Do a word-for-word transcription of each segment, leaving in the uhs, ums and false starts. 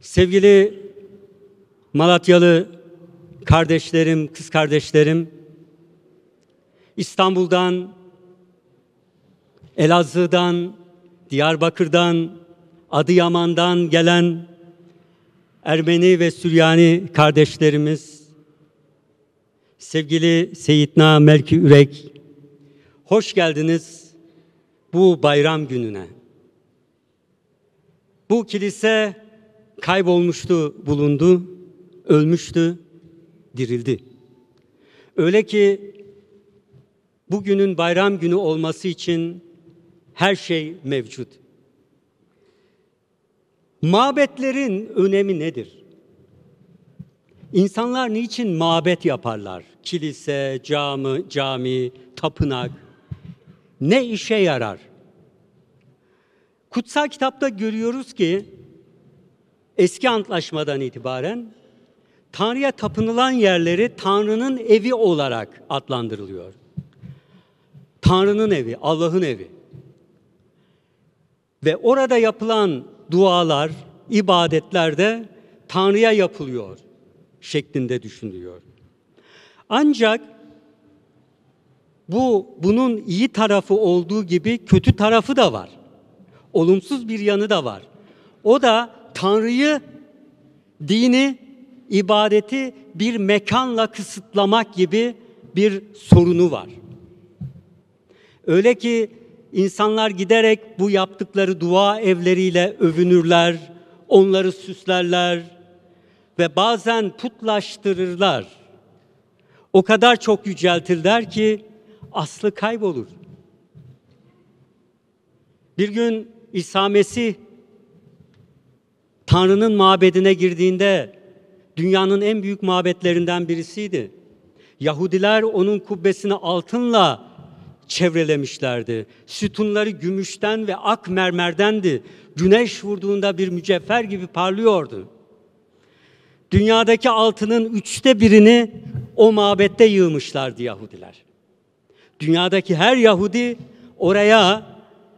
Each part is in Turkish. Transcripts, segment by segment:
Sevgili Malatyalı kardeşlerim, kız kardeşlerim, İstanbul'dan, Elazığ'dan, Diyarbakır'dan, Adıyaman'dan gelen Ermeni ve Süryani kardeşlerimiz, sevgili Seyitna Melki Ürek, hoş geldiniz bu bayram gününe. Bu kilise kaybolmuştu, bulundu, ölmüştü, dirildi. Öyle ki bugünün bayram günü olması için her şey mevcut. Mabetlerin önemi nedir? İnsanlar niçin mabet yaparlar? Kilise, cami, cami, tapınak ne işe yarar? Kutsal kitapta görüyoruz ki eski antlaşmadan itibaren Tanrı'ya tapınılan yerleri Tanrı'nın evi olarak adlandırılıyor. Tanrı'nın evi, Allah'ın evi. Ve orada yapılan dualar, ibadetler de Tanrı'ya yapılıyor şeklinde düşünülüyor. Ancak bu bunun iyi tarafı olduğu gibi kötü tarafı da var. Olumsuz bir yanı da var. O da Tanrı'yı, dini, ibadeti bir mekanla kısıtlamak gibi bir sorunu var. Öyle ki insanlar giderek bu yaptıkları dua evleriyle övünürler, onları süslerler ve bazen putlaştırırlar. O kadar çok yüceltirler ki aslı kaybolur. Bir gün İsa Mesih Tanrı'nın mabedine girdiğinde dünyanın en büyük mabetlerinden birisiydi. Yahudiler onun kubbesini altınla çevrelemişlerdi. Sütunları gümüşten ve ak mermerdendi. Güneş vurduğunda bir mücevher gibi parlıyordu. Dünyadaki altının üçte birini o mabette yığmışlardı Yahudiler. Dünyadaki her Yahudi oraya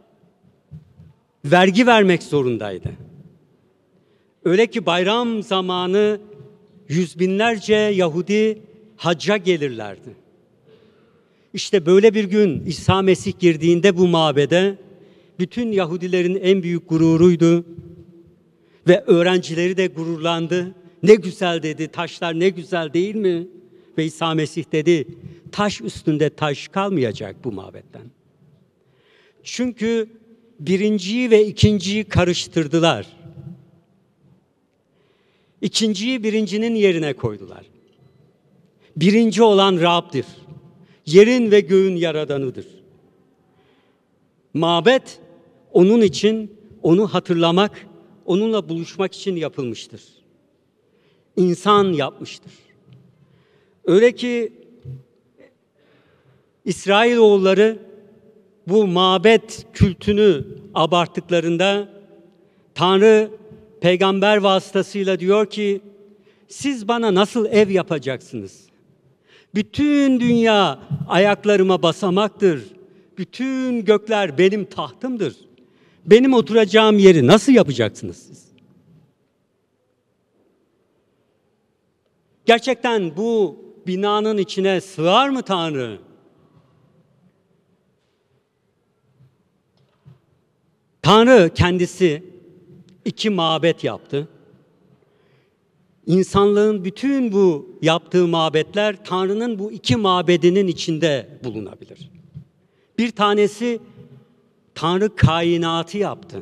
vergi vermek zorundaydı. Öyle ki bayram zamanı yüz binlerce Yahudi hacca gelirlerdi. İşte böyle bir gün İsa Mesih girdiğinde bu mabede bütün Yahudilerin en büyük gururuydu ve öğrencileri de gururlandı. Ne güzel dedi, taşlar ne güzel değil mi? Ve İsa Mesih dedi, taş üstünde taş kalmayacak bu mabetten. Çünkü birinciyi ve ikinciyi karıştırdılar. İkinciyi birincinin yerine koydular. Birinci olan Rab'dir. Yerin ve göğün yaradanıdır. Mabet onun için, onu hatırlamak, onunla buluşmak için yapılmıştır. İnsan yapmıştır. Öyle ki İsrailoğulları bu mabet kültünü abarttıklarında Tanrı peygamber vasıtasıyla diyor ki siz bana nasıl ev yapacaksınız? Bütün dünya ayaklarıma basamaktır. Bütün gökler benim tahtımdır. Benim oturacağım yeri nasıl yapacaksınız siz? Gerçekten bu binanın içine sığar mı Tanrı? Tanrı kendisi iki mabet yaptı. İnsanlığın bütün bu yaptığı mabetler Tanrı'nın bu iki mabedinin içinde bulunabilir. Bir tanesi Tanrı kainatı yaptı.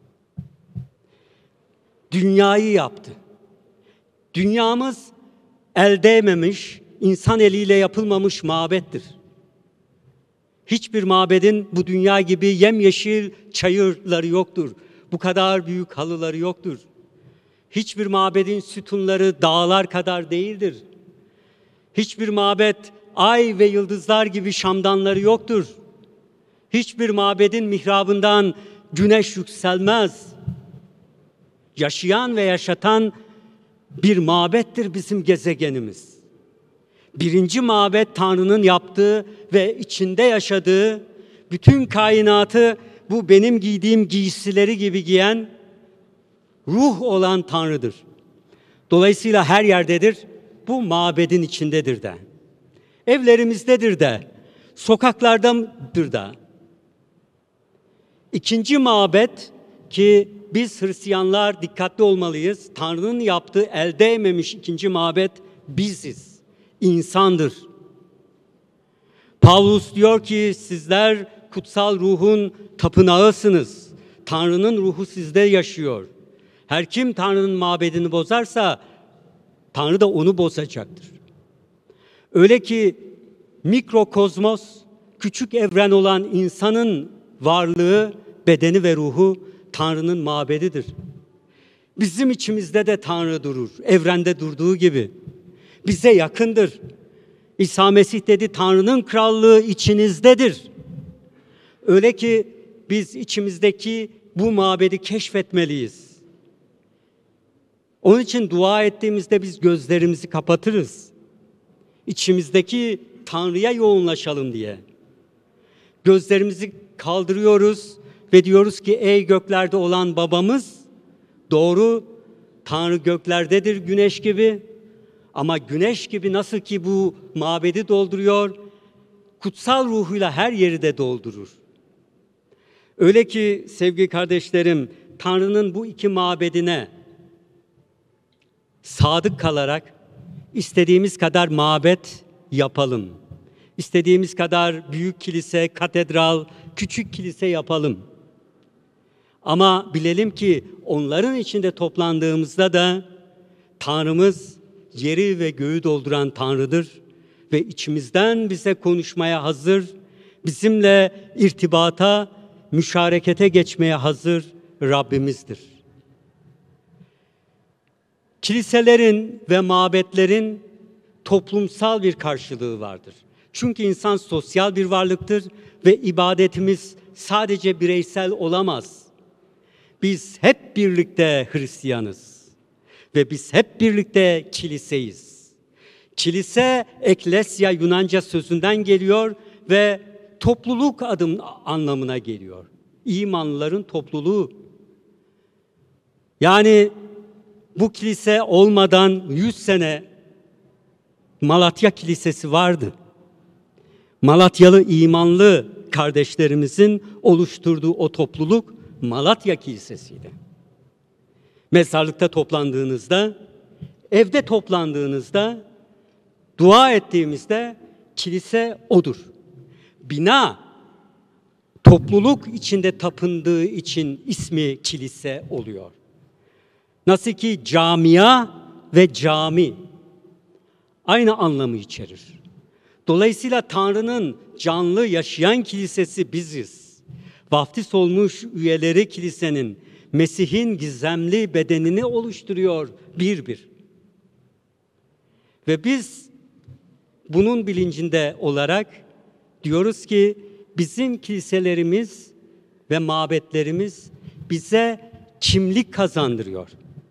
Dünyayı yaptı. Dünyamız el değmemiş, insan eliyle yapılmamış mabettir. Hiçbir mabedin bu dünya gibi yemyeşil çayırları yoktur. Bu kadar büyük halıları yoktur. Hiçbir mabedin sütunları dağlar kadar değildir. Hiçbir mabet ay ve yıldızlar gibi şamdanları yoktur. Hiçbir mabedin mihrabından güneş yükselmez. Yaşayan ve yaşatan bir mabettir bizim gezegenimiz. Birinci mabet Tanrı'nın yaptığı ve içinde yaşadığı, bütün kainatı bu benim giydiğim giysileri gibi giyen ruh olan Tanrı'dır. Dolayısıyla her yerdedir, bu mabedin içindedir de. Evlerimizdedir de, sokaklardadır da. İkinci mabet ki biz Hristiyanlar dikkatli olmalıyız. Tanrı'nın yaptığı el değmemiş ikinci mabet biziz, insandır. Pavlus diyor ki sizler kutsal ruhun tapınağısınız. Tanrı'nın ruhu sizde yaşıyor. Her kim Tanrı'nın mabedini bozarsa Tanrı da onu bozacaktır. Öyle ki mikrokozmos, küçük evren olan insanın varlığı, bedeni ve ruhu Tanrı'nın mabedidir. Bizim içimizde de Tanrı durur, evrende durduğu gibi. Bize yakındır. İsa Mesih dedi, Tanrı'nın krallığı içinizdedir. Öyle ki biz içimizdeki bu mabedi keşfetmeliyiz. Onun için dua ettiğimizde biz gözlerimizi kapatırız. İçimizdeki Tanrı'ya yoğunlaşalım diye. Gözlerimizi kaldırıyoruz ve diyoruz ki ey göklerde olan babamız, doğru Tanrı göklerdedir güneş gibi. Ama güneş gibi nasıl ki bu mabedi dolduruyor, kutsal ruhuyla her yeri de doldurur. Öyle ki sevgili kardeşlerim, Tanrı'nın bu iki mabedine sadık kalarak istediğimiz kadar mabet yapalım. İstediğimiz kadar büyük kilise, katedral, küçük kilise yapalım. Ama bilelim ki onların içinde toplandığımızda da Tanrımız yeri ve göğü dolduran Tanrı'dır ve içimizden bize konuşmaya hazır, bizimle irtibata, müşarekete geçmeye hazır Rabbimizdir. Kiliselerin ve mabetlerin toplumsal bir karşılığı vardır. Çünkü insan sosyal bir varlıktır ve ibadetimiz sadece bireysel olamaz. Biz hep birlikte Hristiyanız ve biz hep birlikte kiliseyiz. Kilise, eklesya Yunanca sözünden geliyor ve topluluk adım anlamına geliyor. İmanlıların topluluğu. Yani bu kilise olmadan yüz sene Malatya Kilisesi vardı. Malatyalı imanlı kardeşlerimizin oluşturduğu o topluluk Malatya Kilisesi'ydi. Mezarlıkta toplandığınızda, evde toplandığınızda, dua ettiğimizde kilise odur. Bina, topluluk içinde tapındığı için ismi kilise oluyor. Nasıl ki camia ve cami aynı anlamı içerir. Dolayısıyla Tanrı'nın canlı yaşayan kilisesi biziz. Vaftiz olmuş üyeleri kilisenin, Mesih'in gizemli bedenini oluşturuyor bir bir. Ve biz bunun bilincinde olarak diyoruz ki bizim kiliselerimiz ve mabetlerimiz bize kimlik kazandırıyor.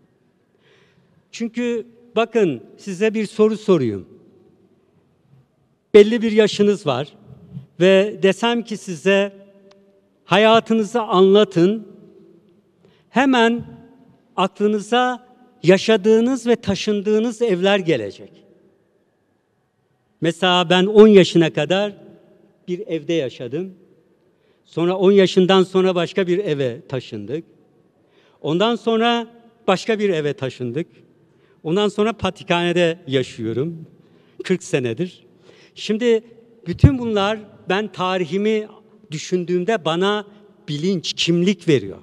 Çünkü bakın size bir soru sorayım. Belli bir yaşınız var ve desem ki size hayatınızı anlatın, hemen aklınıza yaşadığınız ve taşındığınız evler gelecek. Mesela ben on yaşına kadar bir evde yaşadım. Sonra on yaşından sonra başka bir eve taşındık. Ondan sonra başka bir eve taşındık. Ondan sonra patikhanede yaşıyorum. kırk senedir. Şimdi bütün bunlar ben tarihimi düşündüğümde bana bilinç, kimlik veriyor.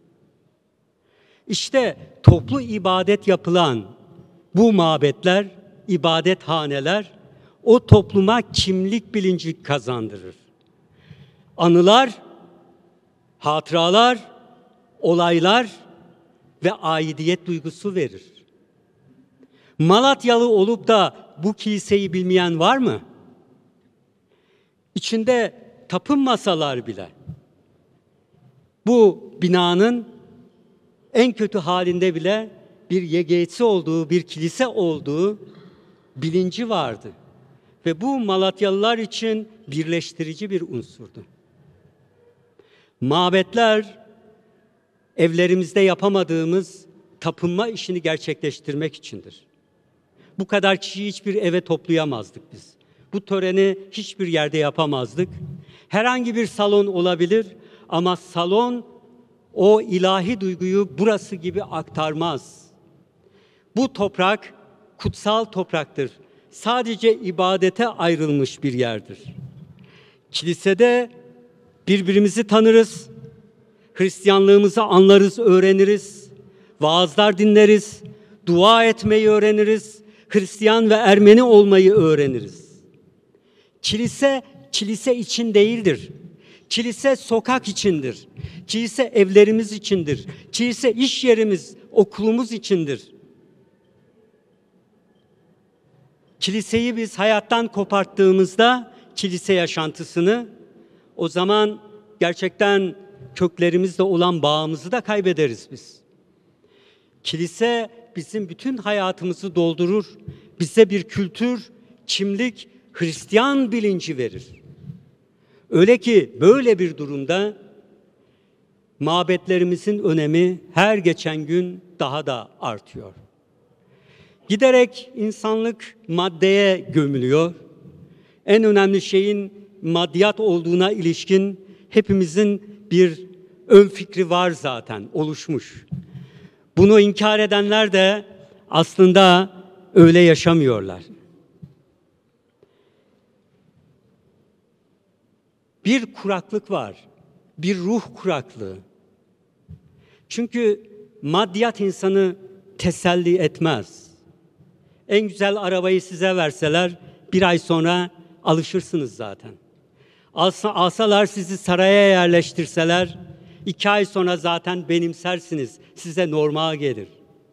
İşte toplu ibadet yapılan bu mabetler, ibadethaneler o topluma kimlik bilinci kazandırır. Anılar, hatıralar, olaylar ve aidiyet duygusu verir. Malatyalı olup da bu kiliseyi bilmeyen var mı? İçinde tapınmasalar bile bu binanın en kötü halinde bile bir yegesi olduğu, bir kilise olduğu bilinci vardı. Ve bu Malatyalılar için birleştirici bir unsurdu. Mabetler, evlerimizde yapamadığımız tapınma işini gerçekleştirmek içindir. Bu kadar kişiyi hiçbir eve toplayamazdık biz. Bu töreni hiçbir yerde yapamazdık. Herhangi bir salon olabilir ama salon o ilahi duyguyu burası gibi aktarmaz. Bu toprak kutsal topraktır. Sadece ibadete ayrılmış bir yerdir. Kilisede birbirimizi tanırız, Hristiyanlığımızı anlarız, öğreniriz, vaazlar dinleriz, dua etmeyi öğreniriz, Hristiyan ve Ermeni olmayı öğreniriz. Kilise, kilise için değildir. Kilise sokak içindir. Kilise evlerimiz içindir. Kilise iş yerimiz, okulumuz içindir. Kiliseyi biz hayattan koparttığımızda, kilise yaşantısını, o zaman gerçekten köklerimizle olan bağımızı da kaybederiz biz. Kilise bizim bütün hayatımızı doldurur. Bize bir kültür, kimlik, Hristiyan bilinci verir. Öyle ki böyle bir durumda mabetlerimizin önemi her geçen gün daha da artıyor. Giderek insanlık maddeye gömülüyor. En önemli şeyin maddiyat olduğuna ilişkin hepimizin bir ön fikri var zaten, oluşmuş. Bunu inkar edenler de aslında öyle yaşamıyorlar. Bir kuraklık var, bir ruh kuraklığı. Çünkü maddiyat insanı teselli etmez. En güzel arabayı size verseler bir ay sonra alışırsınız zaten. Alsa, alsalar sizi saraya yerleştirseler iki ay sonra zaten benimsersiniz. Size normal gelir.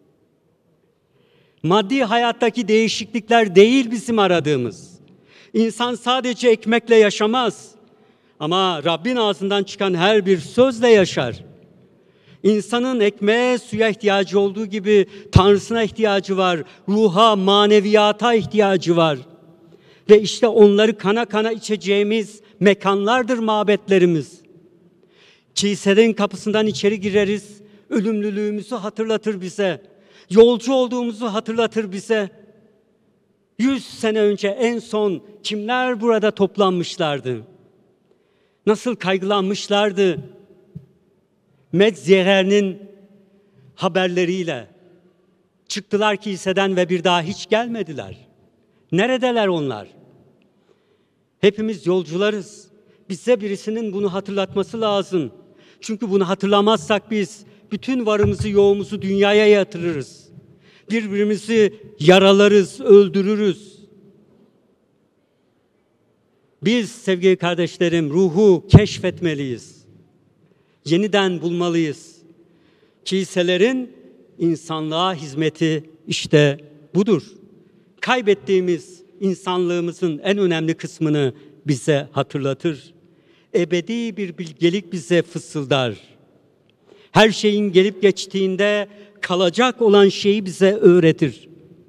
Maddi hayattaki değişiklikler değil bizim aradığımız. İnsan sadece ekmekle yaşamaz. Ama Rabbin ağzından çıkan her bir sözle yaşar. İnsanın ekmeğe, suya ihtiyacı olduğu gibi Tanrısına ihtiyacı var. Ruha, maneviyata ihtiyacı var. Ve işte onları kana kana içeceğimiz mekanlardır mabetlerimiz. Kiliselerin kapısından içeri gireriz. Ölümlülüğümüzü hatırlatır bize. Yolcu olduğumuzu hatırlatır bize. Yüz sene önce en son kimler burada toplanmışlardı? Nasıl kaygılanmışlardı? Medziyer'in haberleriyle çıktılar kiliseden ve bir daha hiç gelmediler. Neredeler onlar? Hepimiz yolcularız. Bize birisinin bunu hatırlatması lazım. Çünkü bunu hatırlamazsak biz bütün varımızı, yoğumuzu dünyaya yatırırız. Birbirimizi yaralarız, öldürürüz. Biz sevgili kardeşlerim ruhu keşfetmeliyiz. Yeniden bulmalıyız. Kiliselerin insanlığa hizmeti işte budur. Kaybettiğimiz insanlığımızın en önemli kısmını bize hatırlatır. Ebedi bir bilgelik bize fısıldar. Her şeyin gelip geçtiğinde kalacak olan şeyi bize öğretir.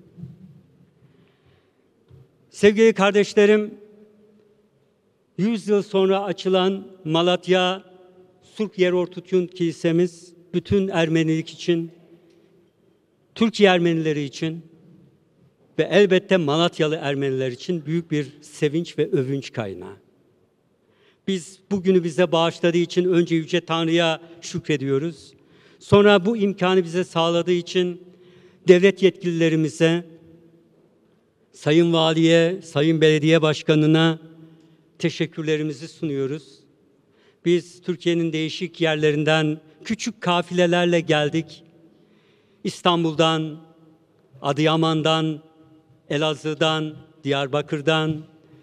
Sevgili kardeşlerim, yüz yıl sonra açılan Malatya Surp Yerortutun Kilisemiz bütün Ermenilik için, Türkiye Ermenileri için ve elbette Malatyalı Ermeniler için büyük bir sevinç ve övünç kaynağı. Biz bugünü bize bağışladığı için önce Yüce Tanrı'ya şükrediyoruz. Sonra bu imkanı bize sağladığı için devlet yetkililerimize, Sayın Valiye, Sayın Belediye Başkanı'na teşekkürlerimizi sunuyoruz. Biz Türkiye'nin değişik yerlerinden küçük kafilelerle geldik. İstanbul'dan, Adıyaman'dan, Elazığ'dan, Diyarbakır'dan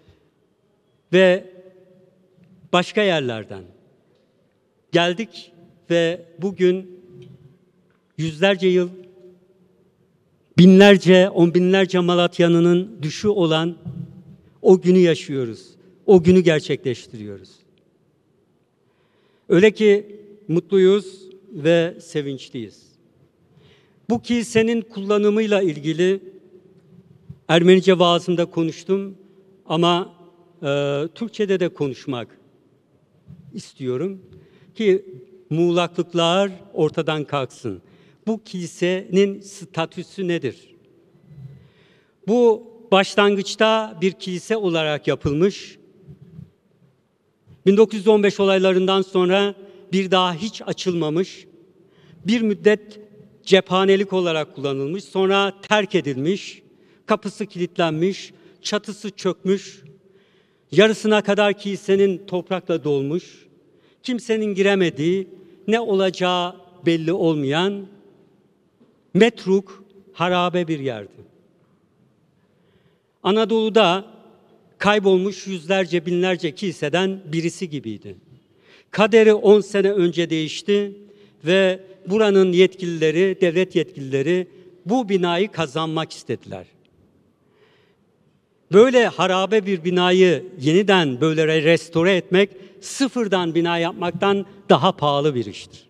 ve başka yerlerden geldik ve bugün yüzlerce yıl, binlerce, on binlerce Malatyalı'nın düşü olan o günü yaşıyoruz. O günü gerçekleştiriyoruz. Öyle ki mutluyuz ve sevinçliyiz. Bu kilisenin kullanımıyla ilgili Ermenice vaazımda konuştum ama e, Türkçe'de de konuşmak istiyorum ki muğlaklıklar ortadan kalksın. bu kilisenin statüsü nedir? Bu başlangıçta bir kilise olarak yapılmış. bin dokuz yüz on beş olaylarından sonra bir daha hiç açılmamış. Bir müddet cephanelik olarak kullanılmış. Sonra terk edilmiş. Kapısı kilitlenmiş. Çatısı çökmüş. Yarısına kadar kilisenin toprakla dolmuş. Kimsenin giremediği, ne olacağı belli olmayan metruk, harabe bir yerdi. Anadolu'da kaybolmuş yüzlerce, binlerce kiliseden birisi gibiydi. Kaderi on sene önce değişti ve buranın yetkilileri, devlet yetkilileri bu binayı kazanmak istediler. Böyle harabe bir binayı yeniden böyle restore etmek, sıfırdan bina yapmaktan daha pahalı bir iştir.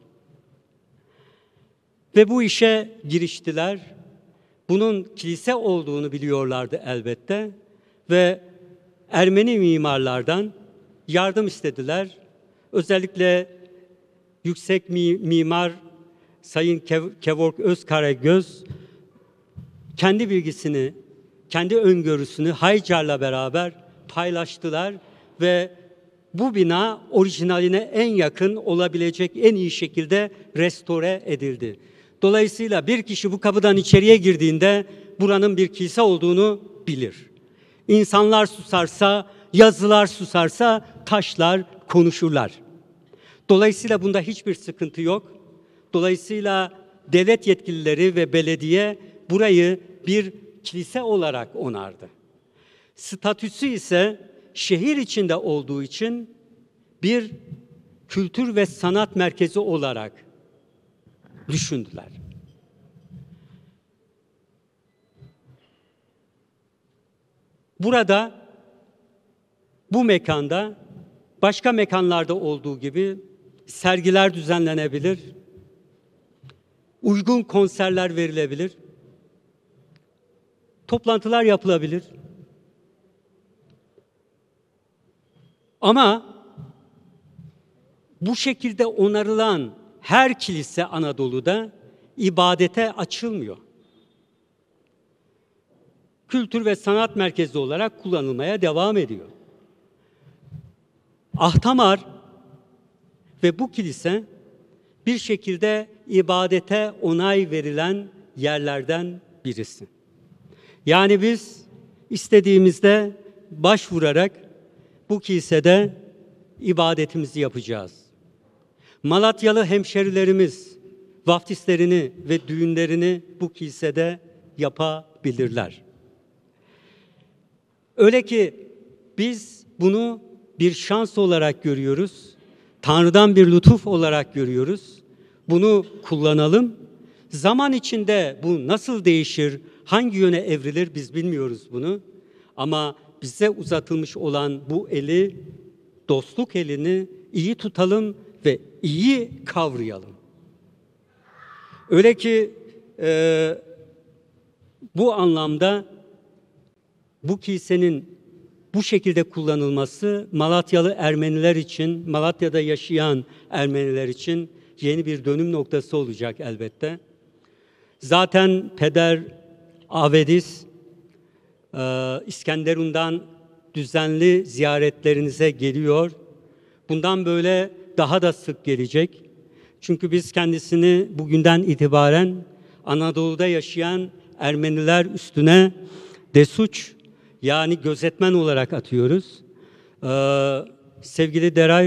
Ve bu işe giriştiler. Bunun kilise olduğunu biliyorlardı elbette ve Ermeni mimarlardan yardım istediler. Özellikle yüksek mimar Sayın Kevork Özkaragöz kendi bilgisini, kendi öngörüsünü Haycar'la beraber paylaştılar ve bu bina orijinaline en yakın olabilecek en iyi şekilde restore edildi. Dolayısıyla bir kişi bu kapıdan içeriye girdiğinde buranın bir kilise olduğunu bilir. İnsanlar susarsa, yazılar susarsa taşlar konuşurlar. Dolayısıyla bunda hiçbir sıkıntı yok. Dolayısıyla devlet yetkilileri ve belediye burayı bir kilise olarak onardı. Statüsü ise şehir içinde olduğu için bir kültür ve sanat merkezi olarak düşündüler. Burada, bu mekanda, başka mekanlarda olduğu gibi sergiler düzenlenebilir, uygun konserler verilebilir, toplantılar yapılabilir. Ama bu şekilde onarılan her kilise Anadolu'da ibadete açılmıyor. Kültür ve sanat merkezi olarak kullanılmaya devam ediyor. Ahtamar ve bu kilise bir şekilde ibadete onay verilen yerlerden birisi. Yani biz istediğimizde başvurarak bu kilisede ibadetimizi yapacağız. Malatyalı hemşerilerimiz vaftizlerini ve düğünlerini bu kilisede yapabilirler. Öyle ki biz bunu bir şans olarak görüyoruz. Tanrı'dan bir lütuf olarak görüyoruz. Bunu kullanalım. Zaman içinde bu nasıl değişir, hangi yöne evrilir biz bilmiyoruz bunu. Ama bize uzatılmış olan bu eli, dostluk elini iyi tutalım ve iyi kavrayalım. Öyle ki e, bu anlamda bu kilisenin bu şekilde kullanılması Malatyalı Ermeniler için, Malatya'da yaşayan Ermeniler için yeni bir dönüm noktası olacak elbette. Zaten Peder Avedis İskenderun'dan düzenli ziyaretlerinize geliyor. Bundan böyle daha da sık gelecek. Çünkü biz kendisini bugünden itibaren Anadolu'da yaşayan Ermeniler üstüne desuç, yani gözetmen olarak atıyoruz. Ee, sevgili Derayr,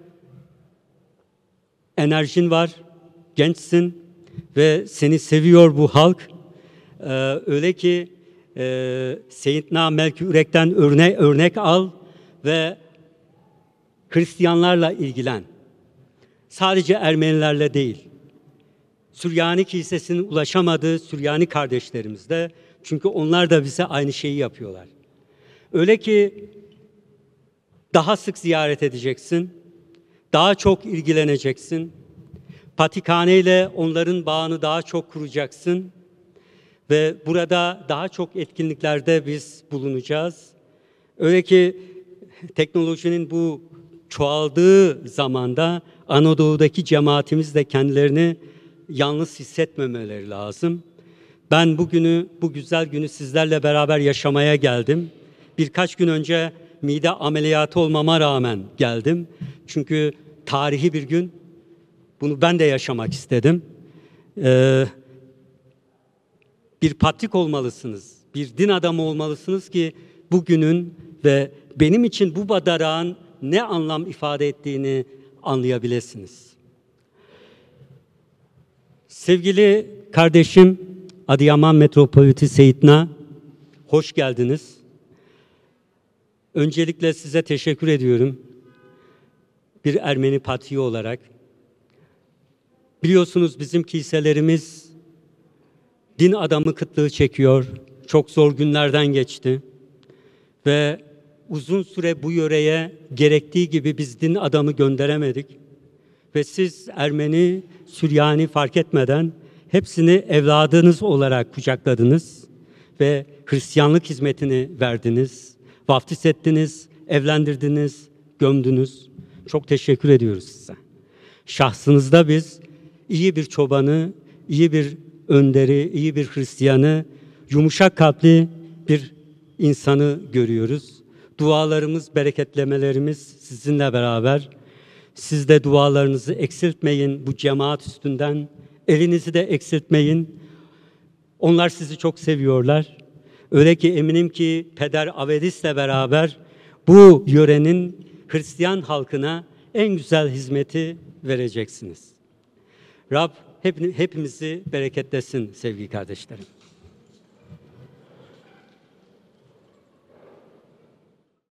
enerjin var, gençsin ve seni seviyor bu halk. Ee, öyle ki e, Seyitna Melki Ürek'ten örnek, örnek al ve Hristiyanlarla ilgilen. Sadece Ermenilerle değil. Süryani Kilisesi'nin ulaşamadığı Süryani kardeşlerimiz de, çünkü onlar da bize aynı şeyi yapıyorlar. Öyle ki daha sık ziyaret edeceksin, daha çok ilgileneceksin, Patikhane ile onların bağını daha çok kuracaksın ve burada daha çok etkinliklerde biz bulunacağız. Öyle ki teknolojinin bu çoğaldığı zamanda Anadolu'daki cemaatimiz de kendilerini yalnız hissetmemeleri lazım. Ben bugünü, bu güzel günü sizlerle beraber yaşamaya geldim. Birkaç gün önce mide ameliyatı olmama rağmen geldim. Çünkü tarihi bir gün, bunu ben de yaşamak istedim. Ee, bir patrik olmalısınız, bir din adamı olmalısınız ki bugünün ve benim için bu badarağın ne anlam ifade ettiğini anlayabilirsiniz. Sevgili kardeşim Adıyaman Metropoliti Seyitna, hoş geldiniz. Öncelikle size teşekkür ediyorum. Bir Ermeni patriği olarak. Biliyorsunuz bizim kiliselerimiz din adamı kıtlığı çekiyor. Çok zor günlerden geçti. Ve uzun süre bu yöreye gerektiği gibi biz din adamı gönderemedik. Ve siz Ermeni, Süryani fark etmeden hepsini evladınız olarak kucakladınız ve Hristiyanlık hizmetini verdiniz, vaftiz ettiniz, evlendirdiniz, gömdünüz. Çok teşekkür ediyoruz size. Şahsınızda biz iyi bir çobanı, iyi bir önderi, iyi bir Hristiyanı, yumuşak kalpli bir insanı görüyoruz. Dualarımız, bereketlemelerimiz sizinle beraber. Siz de dualarınızı eksiltmeyin bu cemaat üstünden. Elinizi de eksiltmeyin. Onlar sizi çok seviyorlar. Öyle ki eminim ki Peder Avedis'le beraber bu yörenin Hristiyan halkına en güzel hizmeti vereceksiniz. Rab hep, hepimizi bereketlesin sevgili kardeşlerim.